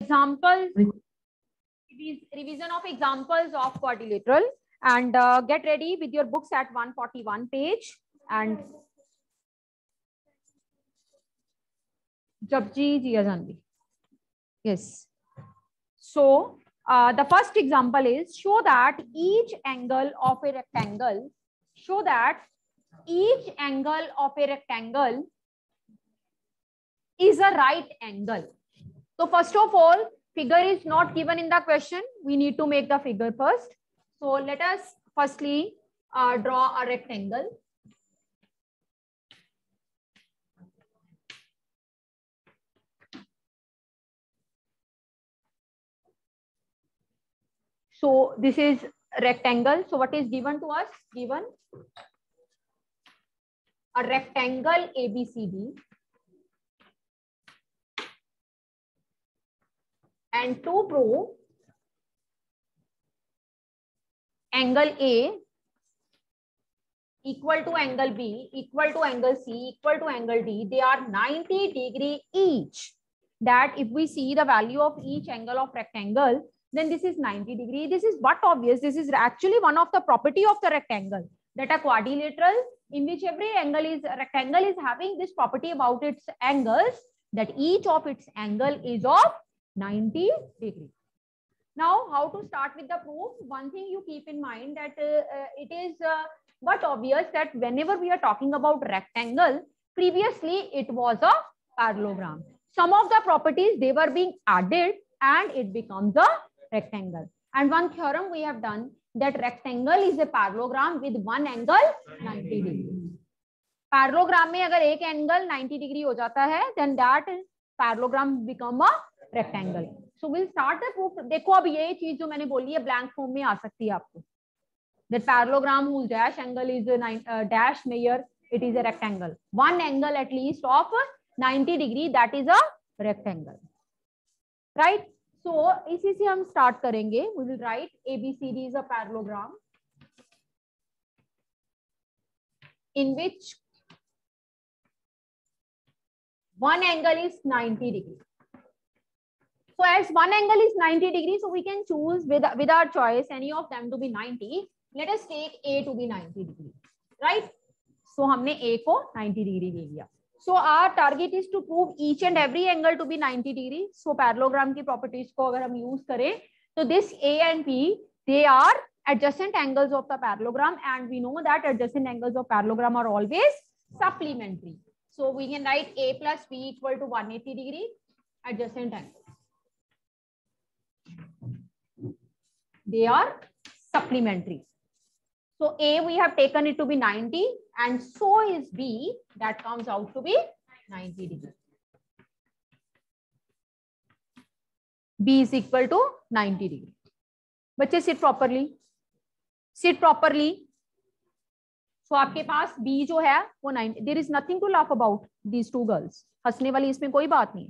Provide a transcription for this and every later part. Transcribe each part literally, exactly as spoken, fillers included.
examples, revision of examples of quadrilateral, and uh, get ready with your books at one forty-one page. And Japji ji Janvi. Yes. So uh, the first example is show that each angle of a rectangle, show that each angle of a rectangle is a right angle. So first of all, figure is not given in the question. We need to make the figure first. So let us firstly uh, draw a rectangle. So this is rectangle. So what is given to us? Given a rectangle A B C D. And to prove angle A equal to angle B equal to angle C equal to angle D, they are ninety degree each. That if we see the value of each angle of rectangle, then this is ninety degree. This is but obvious. This is actually one of the property of the rectangle, that a quadrilateral in which every angle is rectangle is having this property about its angles, that each of its angle is of ninety degree. Now, how to start with the proof? One thing you keep in mind that uh, uh, it is uh, but obvious that whenever we are talking about rectangle, previously it was a parallelogram. Some of the properties, they were being added and it becomes a rectangle. And one theorem we have done, that rectangle is a parallelogram with one angle ninety degree. Parallelogram में अगर एक angle ninety degree हो जाता है, then that parallelogram become a rectangle. So we'll start the proof. देखो अब ये चीज जो मैंने बोली है blank form में आ सकती है आपको. That parallelogram whose dash angle is a nine, uh, dash measure, it is a rectangle. One angle at least of ninety degree, that is a rectangle. Right? So इसी से हम start करेंगे. We will write A B C D is a parallelogram in which one angle is ninety degree. So as one angle is ninety degree, so we can choose with, with our choice any of them to be ninety. Let us take A to be ninety degree, right? So हमने A को ninety degree ले लिया. So our target is to prove each and every angle to be ninety degree. So parallelogram की properties को अगर हम use करें, तो this A and B, they are adjacent angles of the parallelogram, and we know that adjacent angles of parallelogram are always supplementary. So we can write A plus B equal to one hundred eighty degree adjacent angle. They are supplementary. So A, we have taken it to be ninety, and so is B, that comes out to be ninety degree. B is equal to ninety degree. बच्चे sit properly. Sit properly. So आपके पास B जो है वो ninety. There is nothing to laugh about these two girls. हंसने वाली इसमें कोई बात नहीं.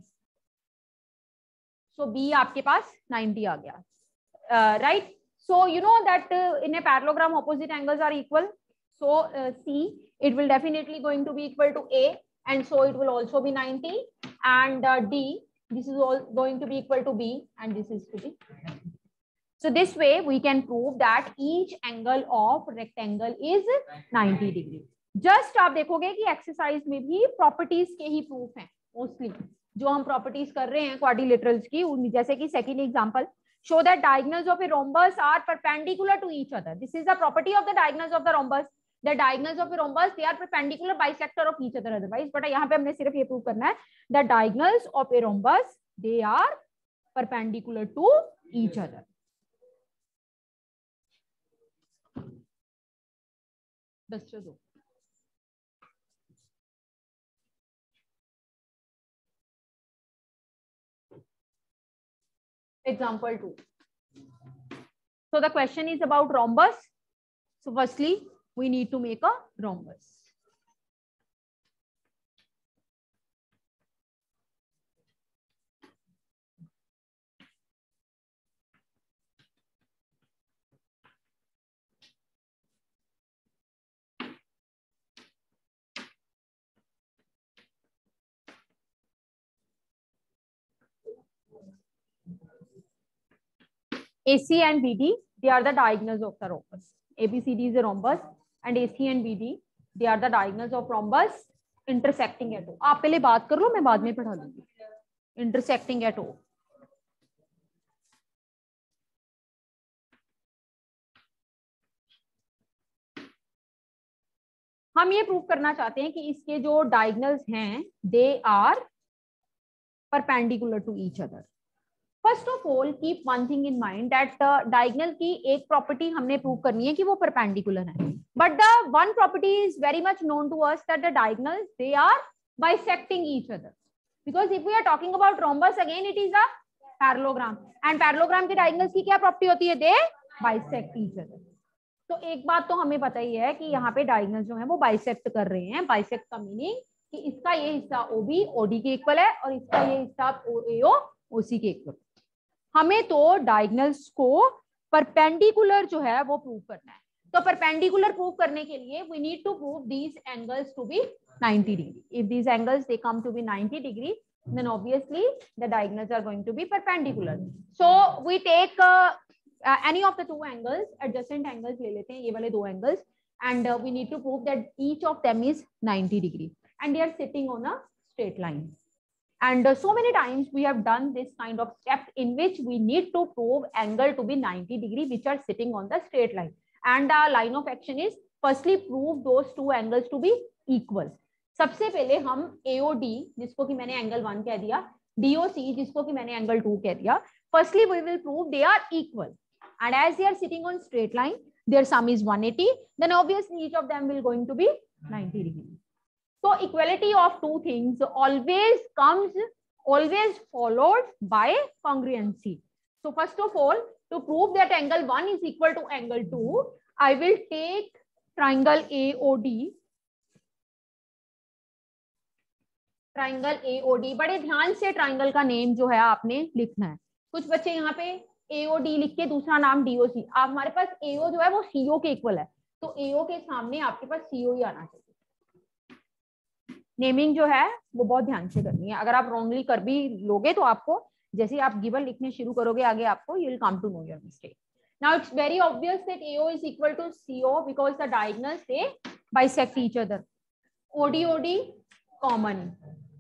So B आपके पास ninety आ गया. Uh, right? So you know that uh, in a parallelogram opposite angles are equal. So uh, C, it will definitely going to be equal to A, and so it will also be ninety. And uh, D, this is all going to be equal to B, and this is to be. So this way we can prove that each angle of rectangle is ninety degree. Just आप देखोगे कि exercise में भी properties के ही proof हैं mostly. जो हम properties कर रहे हैं quadrilaterals की, जैसे कि second example. Show that diagonals of a rhombus are perpendicular to each other. This is the property of the diagonals of the rhombus. The diagonals of a rhombus, they are perpendicular bisector of each other otherwise. But यहाँ पे हमने सिर्फ ये prove करना है that diagonals of a rhombus, they are perpendicular to each other. That's just Example two. So the question is about rhombus. So firstly, we need to make a rhombus. A C and B D, they are the diagonals of the rhombus. A B C D is a rhombus and A C and B D, they are the diagonals of rhombus intersecting at O. आप पहले बात कर लो, मैं बाद में पढ़ा दूंगी. Intersecting at O. हम ये प्रूव करना चाहते हैं कि इसके जो डायगोनल्स हैं, they are perpendicular to each other. First of all keep one thing in mind that diagonal की एक प्रॉपर्टी हमने प्रूव करनी है कि वो परपेंडिकुलर है, but the one property is very much known to us that the diagonals they are bisecting each other, because if we are talking about rhombus again it is a parallelogram and parallelogram के diagonals की क्या property होती है, दे bisect each other. तो एक बात तो हमें पता ही है कि यहाँ पे डायगोनल जो है वो बाइसेक्ट कर रहे हैं. बाइसेक्ट का मीनिंग कि इसका ये हिस्सा O B O D के इक्वल है और इसका ये हिस्सा A O O C के इक्वल. हमें तो डायगोनल्स को परपेंडिकुलर जो है वो प्रूव करना है. तो परपेंडिकुलर प्रूव करने के लिए we need to prove these angles to be ninety degree. If these angles they come to be ninety degree, then obviously the diagonals are going to be perpendicular. So we take uh, uh, any of the two angles, adjacent angles ले लेते हैं, ये वाले दो angles, and uh, we need to prove that each of them is ninety degree and they are sitting on a straight line. And uh, so many times we have done this kind of step in which we need to prove angle to be ninety degree which are sitting on the straight line. And the line of action is firstly prove those two angles to be equal. सबसे पहले हम A O D जिसको कि मैंने angle one कह दिया, D O C जिसको कि मैंने एंगल टू कह दिया, firstly we will prove they are equal and as they are sitting on straight line their sum is one eighty, then obviously each of them will going to be ninety degree. So equality of two things always comes always followed by congruency. So first of all, to prove that angle one is equal to angle two, I will take triangle A O D. Triangle A O D, बड़े ध्यान से triangle का name जो है आपने लिखना है. कुछ बच्चे यहाँ पे A O D लिख के दूसरा नाम D O C, आप हमारे पास A O जो है वो C O के इक्वल है, तो A O के सामने आपके पास C O ही आना चाहिए. नेमिंग जो है वो बहुत ध्यान से करनी है. अगर आप रॉन्गली कर भी लोगे तो आपको जैसे आप गिवन लिखने शुरू करोगे आगे आपको you will come to know your mistake. Now it's very obvious that A O is equal to C O because the diagonals they bisect each other. O D O D common.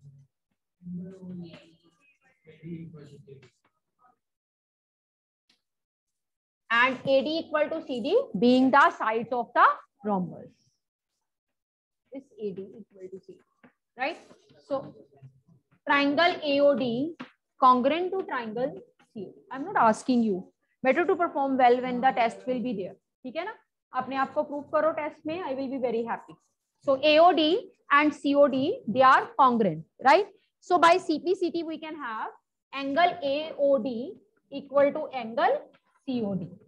And A D equal to C D being the sides of the rhombus. This A D equal to C D, right? So triangle A O D congruent to triangle C O D. I'm not asking you. Better to perform well when the test will be there. ठीक है ना? अपने आप को prove करो test में. I will be very happy. So A O D and C O D they are congruent, right? So by C P C T we can have angle A O D equal to angle C O D.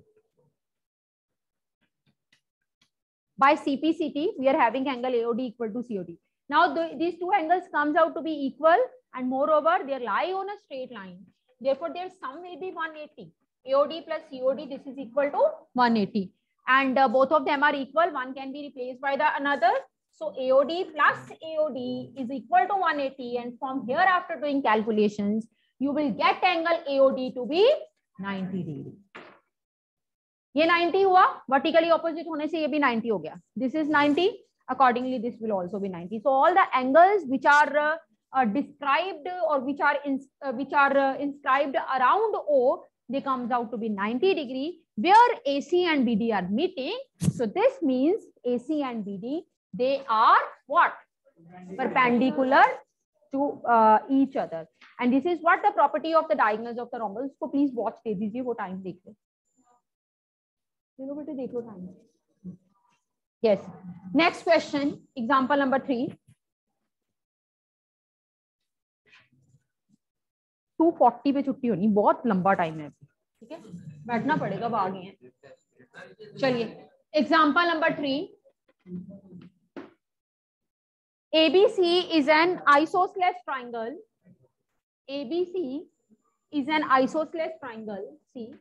By C P C T we are having angle A O D equal to C O D. Now the, these two angles comes out to be equal and moreover they lie on a straight line. Therefore their sum will be one eighty. A O D plus C O D, this is equal to one eighty. And uh, both of them are equal. One can be replaced by the another. So A O D plus A O D is equal to one eighty, and from here after doing calculations, you will get angle A O D to be ninety degree. ये ninety हुआ, vertically opposite होने से ये भी ninety हो गया. This is ninety, accordingly this will also be ninety. So all the angles which are uh, uh, described or which are in, uh, which are uh, inscribed around O, they comes out to be ninety degree, where A C and B D are meeting. So this means A C and B D, they are what? Perpendicular to uh, each other. And this is what the property of the diagonals of the rhombus. So please watch दे दीजिए, वो time देख लो. चलो बेटे देख लो time. Yes. Next question, example number three. two forty पे छुट्टी होनी, बहुत लंबा टाइम है. ठीक है, बैठना पड़ेगा, अब आ गए हैं. चलिए, example number three. A B C is an isosceles triangle. A B C is an isosceles triangle. See.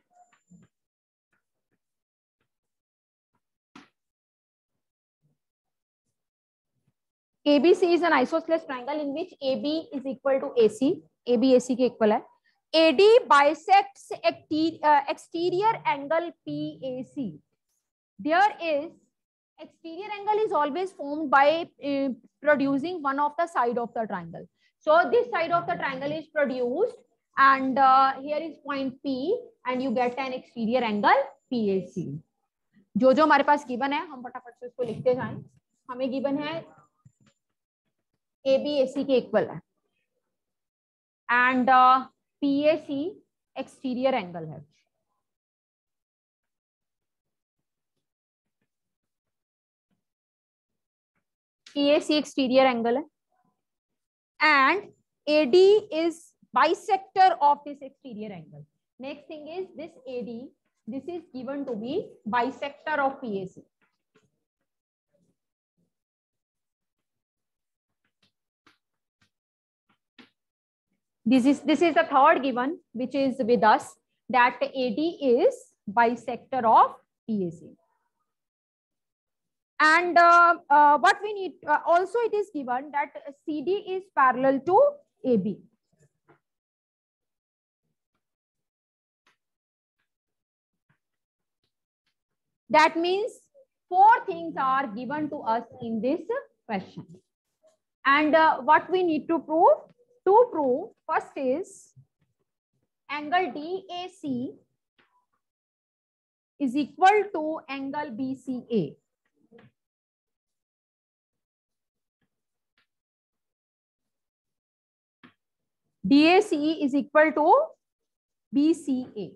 A B C is an isosceles triangle in which A B is equal to A C. A B A C के equal है. A D bisects exterior angle P A C. There is exterior angle is always formed by uh, producing one of the side of the triangle. So this side of the triangle is produced, and uh, here is point P, and you get an exterior angle P A C. जो जो हमारे पास given है हम फटाफट से उसको लिखते जाएं. हमें गिवन है A B A C के इक्वल है, and P A C exterior angle है. P A C exterior angle है, and A D is bisector of this exterior angle. Next thing is this A D, this is given to be bisector of P A C. This is this is the third given which is with us, that A D is bisector of P A C. And uh, uh, what we need, uh, also it is given that C D is parallel to A B. That means four things are given to us in this question. And uh, what we need to prove? To prove, first is angle D A C is equal to angle B C A. D A C is equal to B C A.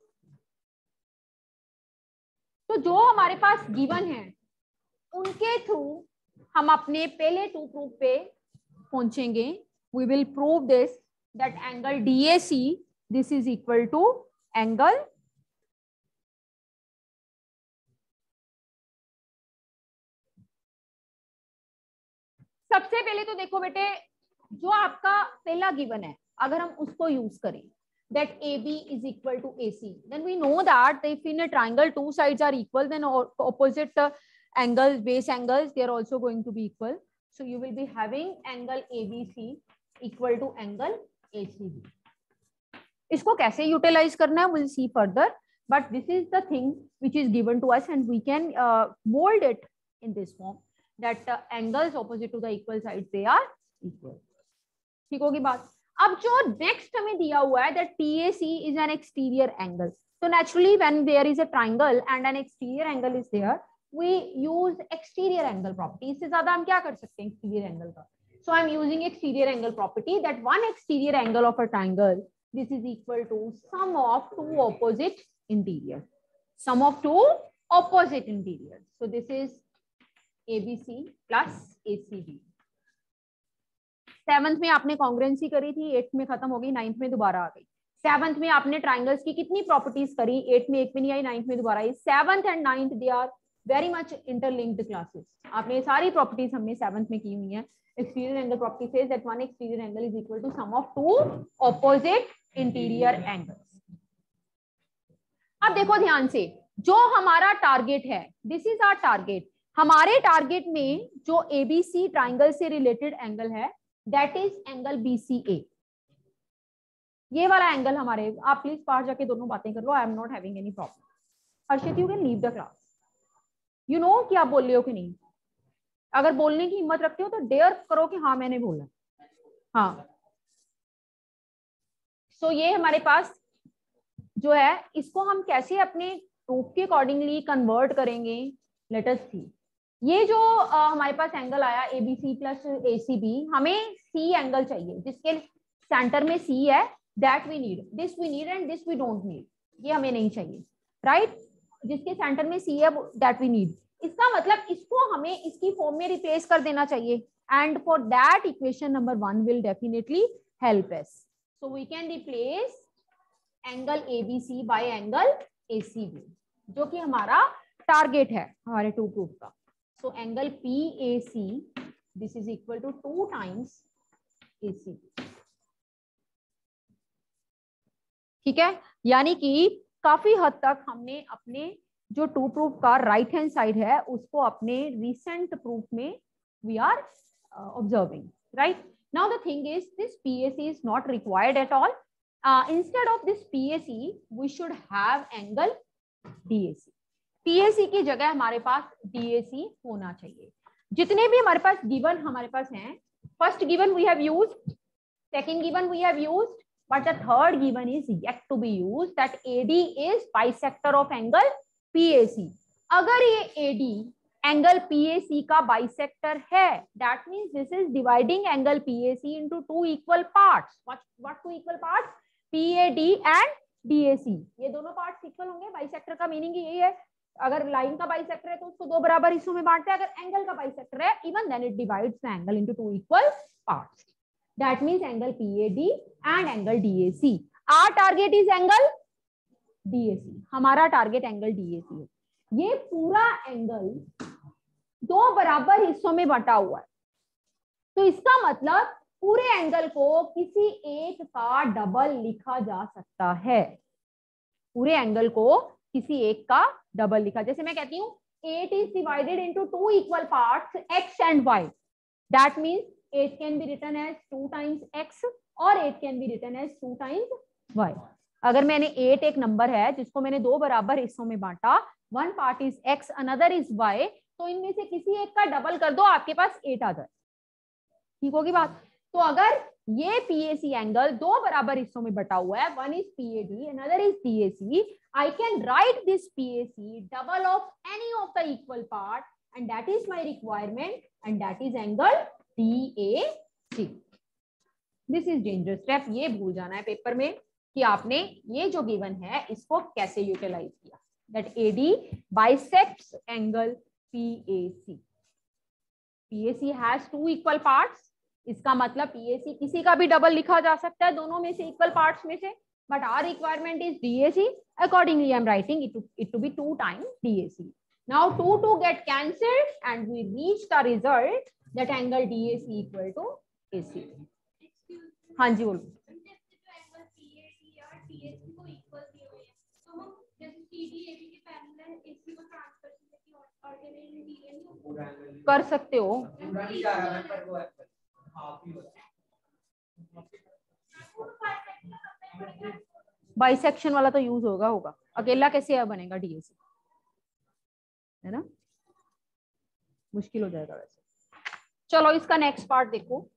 तो जो हमारे पास given है उनके through हम अपने पहले to proof पे पहुंचेंगे. We will prove this, that angle D A C, this is equal to angle सबसे पहले तो देखो बेटे, जो आपका पहला गिवन है अगर हम उसको यूज करें, that A B is equal to A C, then we know that if in a triangle two sides are equal, then opposite uh, angles, base angles, they are also going to be equal. So you will be having angle A B C equal to angle A C B. इसको कैसे utilise करना है we'll see further, but this is the thing which is given to us and we can uh, mold it in this form, that uh, angles opposite to the equal sides they are equal. ठीक होगी बात. अब जो next हमें दिया हुआ है that P A C is an exterior angle. So naturally when there is a triangle and an exterior angle is there, we use exterior angle property. इससे ज्यादा हम क्या कर सकते हैं exterior angle का? So I'm using exterior angle property, that one exterior angle of a triangle, this is equal to sum of two opposite interiors. Sum of two opposite interiors. So this is A B C plus A C B. Seventh में आपने congruency करी थी, eighth में खत्म हो गई, ninth में दोबारा आ गई. सेवंथ में आपने ट्राइंगल्स की कितनी प्रॉपर्टीज करी, एट्थ में एक में नहीं आई, नाइन्थ में दोबारा आई. Seventh and ninth they are very much interlinked classes. आपने सारी प्रॉपर्टीज हमने सेवंथ में की हुई है. Exterior angle property says that one exterior angle is equal to sum of two opposite interior angles. अब देखो ध्यान से, जो हमारा टारगेट है, दिस इज आवर टारगेट. हमारे टारगेट में जो एबीसी ट्राइंगल से रिलेटेड एंगल है, that is angle B C A. ये वाला एंगल हमारे, आप प्लीज बाहर जाके दोनों बातें कर लो, I am not having any problem. Harshit, you can leave the class. You know कि आप बोल रहे हो कि नहीं. अगर बोलने की हिम्मत रखते हो तो डेयर करो कि हाँ मैंने बोला. हाँ, सो so, ये हमारे पास जो है, इसको हम कैसे अपने प्रूफ के अकॉर्डिंगली कन्वर्ट करेंगे, लेट अस सी. ये जो आ, हमारे पास एंगल आया A B C plus A C B, हमें सी एंगल चाहिए जिसके सेंटर में सी है. That we need, this we need and this we don't need. ये हमें नहीं चाहिए, राइट right? जिसके सेंटर में सी है दैट वी नीड. इसका मतलब इसको हमें इसकी फॉर्म में रिप्लेस कर देना चाहिए, and for that equation number one will definitely help us. So we can replace angle A B C by angle A C B, जो कि हमारा टारगेट है हमारे टू प्रूफ का. So angle P A C, this is equal to two times A C B. ठीक है, यानी कि काफी हद तक हमने अपने जो टू प्रूफ का राइट हैंड साइड है उसको अपने रिसेंट प्रूफ में we are uh, observing, right? Now the thing is, this P A C is not required at all. Instead of this PAC we should have angle DAC. PAC की जगह हमारे पास DAC होना चाहिए। जितने भी हमारे पास given हमारे पास हैं, first given we have used, second given we have used, but the third given is yet to be used, that A D is bisector of angle P A C. अगर ये A D angle P A C का bisector है, that means this is dividing angle P A C into two equal parts. What what two equal parts? P A D and D A C. ये दोनों parts equal होंगे। Bisector का meaning यही है, अगर line का bisector है तो उसको दो बराबर हिस्सों में बांटते हैं, अगर एंगल का बाइसेक्टर है even then it divides the angle into two equal parts. That means angle P A D and angle D A C. Our target is angle D A C. हमारा target angle D A C है। ये पूरा angle दो बराबर हिस्सों में बटा हुआ है, तो इसका मतलब पूरे एंगल को किसी एक का डबल लिखा जा सकता है। पूरे एंगल को किसी एक का डबल लिखा, जैसे मैं कहती हूँ eight is divided into two equal parts x and y. That means eight can be written as two times x or eight can be written as two times y. अगर मैंने eight एक number है जिसको मैंने दो बराबर हिस्सों में बांटा, one part is x, another is y, तो इनमें से किसी एक का डबल कर दो, आपके पास eight आ जाए। ठीक होगी बात? तो अगर ये P A C एंगल दो बराबर हिस्सों में बटा हुआ है, one is P A D, another is D A C, I can write this P A C double of any of the equal part, and that is my requirement, and that is angle D A C. This is dangerous step. ये भूल जाना है paper में कि आपने ये जो given है इसको कैसे यूटिलाइज किया। That A D bisects angle P A C. P A C has two equal parts. इसका मतलब P A C किसी का भी डबल लिखा जा सकता है दोनों में से, इक्वल पार्ट्स में से, but our requirement is D A C. Accordingly, I am writing it to it to be two times D A C. Now two two get cancelled and we reach the result that angle D A C equal to A C. हाँ जी बोलो। कर सकते हो, bisection वाला तो use होगा होगा अकेला कैसे बनेगा डीएसी, है ना, मुश्किल हो जाएगा वैसे। चलो इसका नेक्स्ट पार्ट देखो।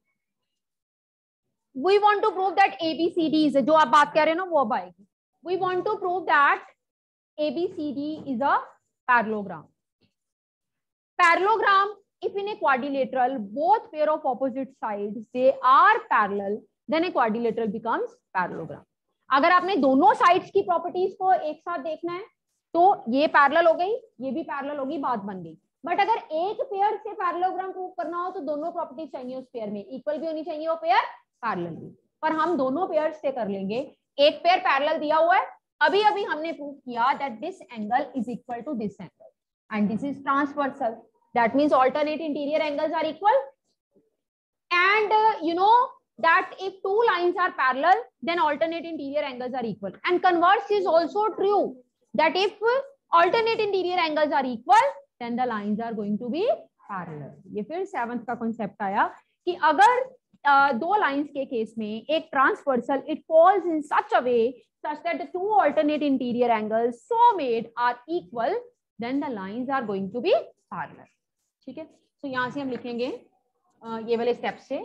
We want to prove that ABCD जो आप बात कर रहे हो ना वो अब आएगी। We want to prove that ABCD is a parallelogram. Parallelogram if in a quadrilateral both pair of opposite sides they are parallel, then a quadrilateral becomes parallelogram. अगर आपने दोनों साइड्स की प्रॉपर्टीज को एक साथ देखना है तो ये पैरेलल हो गई, ये भी पैरेलल होगी, बात बन गई। बट अगर एक पेयर से पैरेललोग्राम प्रूव करना हो तो दोनों प्रॉपर्टीज चाहिए उस पेयर में, इक्वल भी होनी चाहिए वो पेयर, पैरेलल भी। पर हम दोनों पेयर से कर लेंगे। एक पेयर पैरेलल दिया हुआ है, अभी अभी हमने प्रूव किया that this angle is equal to this angle and this is transversal. That means alternate interior angles are equal, and uh, you know that if two lines are parallel then alternate interior angles are equal, and converse is also true that if alternate interior angles are equal then the lines are going to be parallel. ये फिर seventh का concept आया कि अगर uh, दो lines के case में एक transversal it falls in such a way such that the two alternate interior angles so made are equal, then the lines are going to be parallel. ठीक है, तो यहां से हम लिखेंगे uh, ये वाले स्टेप से।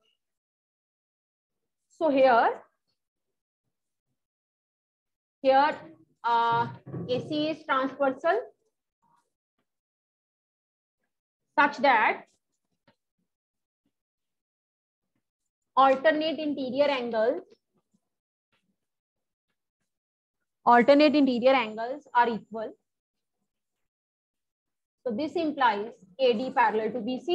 So here here AC is transversal such that alternate interior angles alternate interior angles are equal. So this implies A D parallel to B C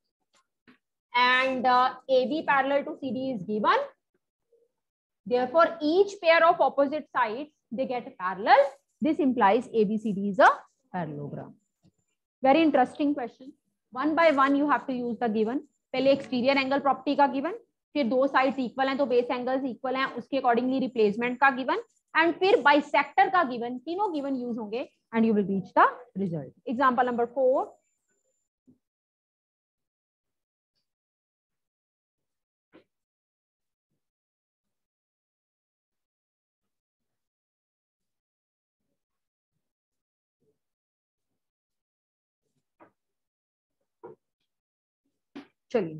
and uh, A B parallel to C D is given. Therefore, each pair of opposite sides they get parallel. This implies A B C D is a parallelogram. Very interesting question. One by one you have to use the given. पहले exterior angle property का given, फिर दो sides equal हैं तो base angles equal हैं, उसके accordingly replacement का given, and फिर bisector का given. तीनों given use होंगे and you will reach the result. Example number four. चलिए,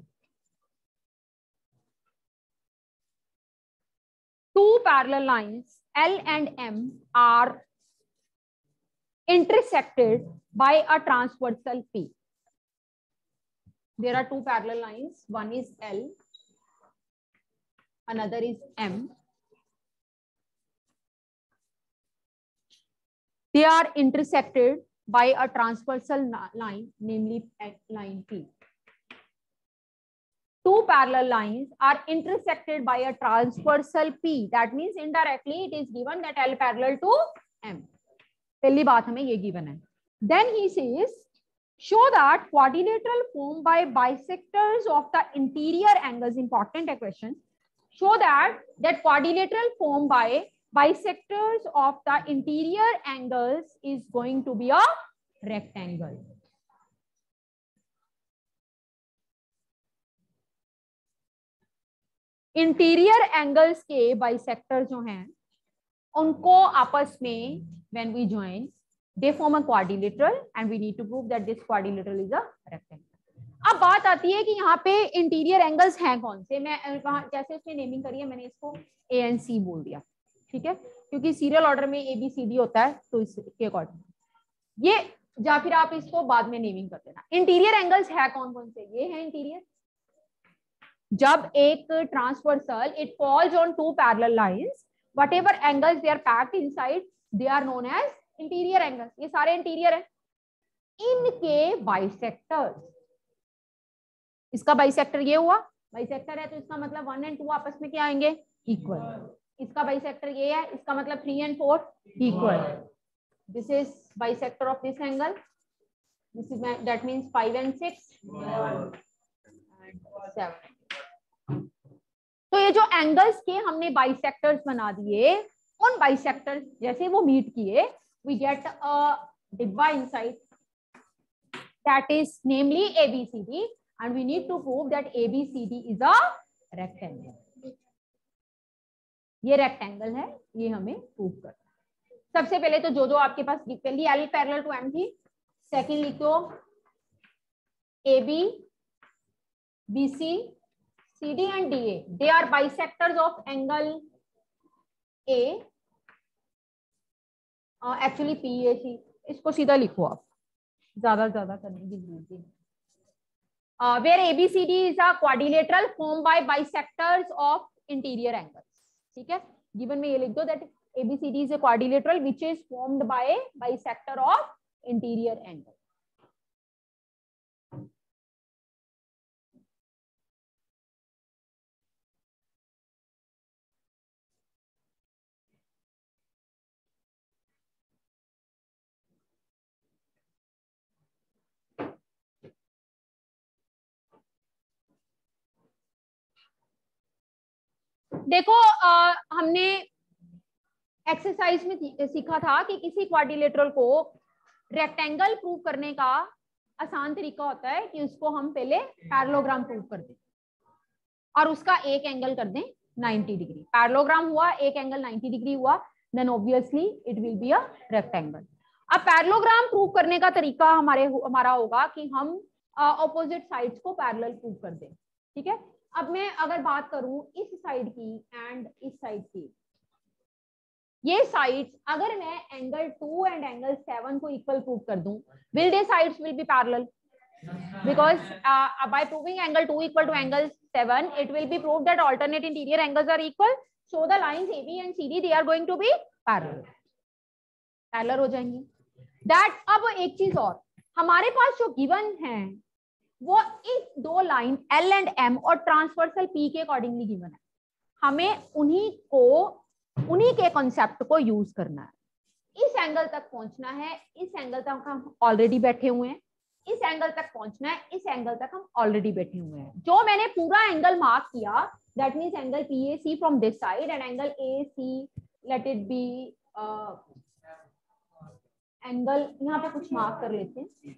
two parallel lines L and M are intersected by a transversal P. There are two parallel lines, one is L, another is M. They are intersected by a transversal line, namely line P. Two parallel lines are intersected by a transversal P. That means indirectly it is given that L parallel to M. पहली बात हमें ये given है. Then he says, show that quadrilateral formed by bisectors of the interior angles. Important question. Show that that quadrilateral formed by bisectors of the interior angles is going to be a rectangle. Interior angles के bisector जो हैं उनको आपस में when we join they form a quadrilateral and we need to prove that this quadrilateral is a rectangle. अब बात आती है कि यहाँ पे इंटीरियर एंगल्स हैं कौन से. मैं वहां जैसे उसने नेमिंग करी है मैंने इसको ए एंड सी बोल दिया, ठीक है, क्योंकि सीरियल ऑर्डर में ए बी सी डी होता है तो इसके अकॉर्डिंग ये, या फिर आप इसको बाद में नेमिंग कर देना. इंटीरियर एंगल्स है कौन कौन से, ये है इंटीरियर. जब एक transversal it falls on two parallel lines, whatever angles they are packed inside they are known as interior angles. ये सारे इंटीरियर हैं. इनके बाइसेक्टर्स, इसका बाइसेक्टर ये हुआ, बाइसेक्टर है तो इसका मतलब वन एंड टू आपस में क्या आएंगे, इक्वल. इसका बाइसेक्टर ये है, इसका मतलब three and four equal. This is bisector of this angle, this is that means five and six and seven. तो ये जो एंगल्स के हमने बाइसेक्टर्स बना दिए, उन बाइसेक्टर्स जैसे वो मीट किए, वी गेट अ डिब्बा inside that is namely A B C D and we need to prove that A B C D is a rectangle. ये रेक्टेंगल है, ये हमें प्रूव करना है. सबसे पहले तो जो जो आपके पास पहली L पैरेलल टू M थी, सेकंड लिख दो A B B C C D and D A. They are bisectors of angle A. uh, actually P A C. इसको सीधा लिखो आप, ज्यादा ज्यादा करने की जरूरत नहीं. uh, where A B C D is a quadrilateral formed by bisectors of interior angles. ठीक है, गिवन में ये लिख दो that A B C D is a quadrilateral which is formed by bisector of interior angle. देखो आ, हमने exercise में सीखा था कि किसी क्वाड्रिलेटरल को रेक्टेंगल प्रूव करने का आसान तरीका होता है कि उसको हम पहले पैरेललोग्राम प्रूव कर दें और उसका एक एंगल कर दें नाइंटी डिग्री. पैरेललोग्राम हुआ, एक एंगल नाइंटी डिग्री हुआ, then obviously it will be a rectangle. अब पैरेललोग्राम प्रूव करने का तरीका हमारे हमारा होगा कि हम ऑपोजिट साइड्स को पैरेलल प्रूव कर दें. ठीक है, अब मैं अगर बात करूं इस साइड की एंड इस साइड की, ये साइड्स अगर मैं angle two and angle seven को इक्वल प्रूव कर दूं, will they sides will be parallel because uh, by proving angle two equal to angle seven it will be proved that alternate interior angles are equal, so the lines A B and C D they are going to be parallel parallel हो जाएंगी. that अब एक चीज और, हमारे पास जो given है वो इस दो लाइन L एंड M और ट्रांसवर्सल P के अकॉर्डिंगली गिवन है. हमें उन्हीं को उन्हीं के कॉन्सेप्ट को यूज करना है. इस एंगल तक पहुंचना है, इस एंगल तक हम ऑलरेडी बैठे हुए हैं, इस एंगल तक पहुंचना है, इस एंगल तक हम ऑलरेडी बैठे हुए हैं. जो मैंने पूरा एंगल मार्क किया that means angle P A C from this side and angle A C let it be angle, यहाँ पे कुछ मार्क कर लेते हैं,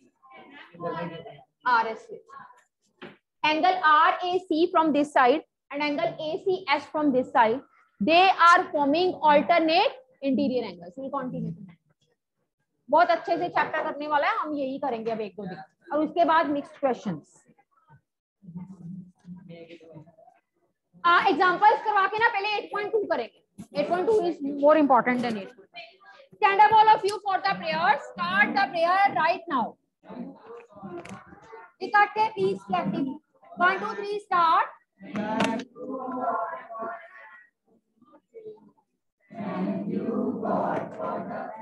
R S angle R A C from this side and angle A C S from this side, they are forming alternate interior angles. We'll continue. बहुत अच्छे से chapter करने वाला है, हम यही करेंगे अब एक दो दिन और उसके बाद मिक्स्ड क्वेश्चंस. एग्जांपल्स करवा के ना पहले eight point two करेंगे. eight point two is more important than eight point one. Stand up all of you for the prayer. Start the prayer right now. Ikate please collectively. One, two, three, start. Thank you God for the